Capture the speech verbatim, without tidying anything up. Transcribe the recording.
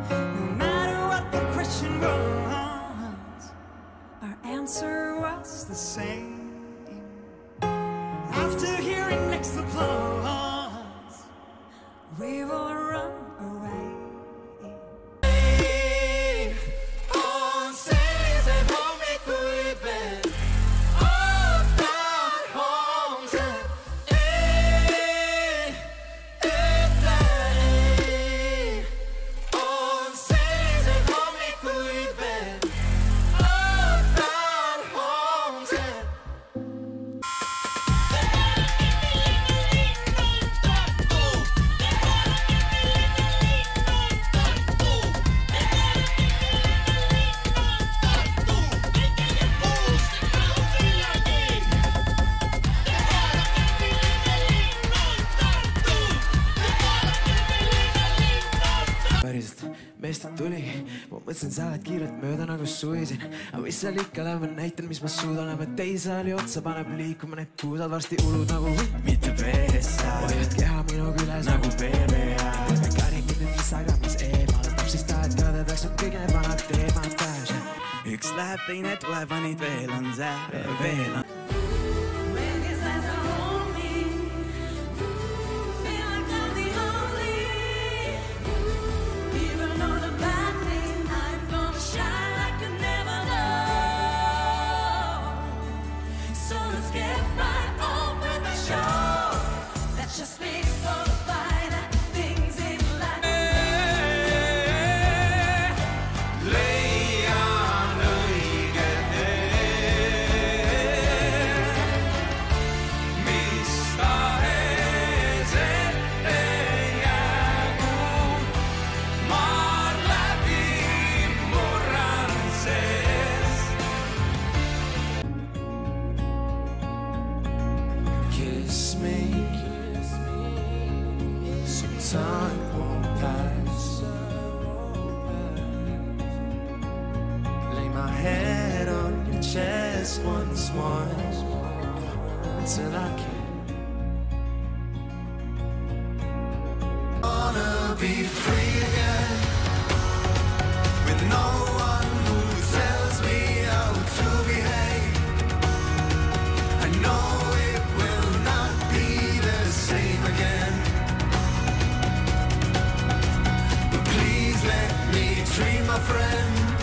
No matter what the question was, our answer was the same. After hearing next applause, we will run away. Meist tuli, ma mõtlesin, sa lähed kiirelt mööda nagu suisin. Aga mis seal ikka läheb, ma näitan, mis ma suudan. Lähme teise oli otsa, paneb liikuma need puusad. Varsti ulud nagu mitte peessa. Hoiad keha minu küles nagu B B A. Me karin mind nüüd Instagramis eemaldab. Siis tahad kadedaks on kõige vanad teemad täis. Üks läheb, teine tuleb, vanid veel on see, veel on. Time won't pass. Lay my head on your chest once more until I can. Wanna be free again with no one who tells me how to behave. I know it will not be the same again. Dream, my friend.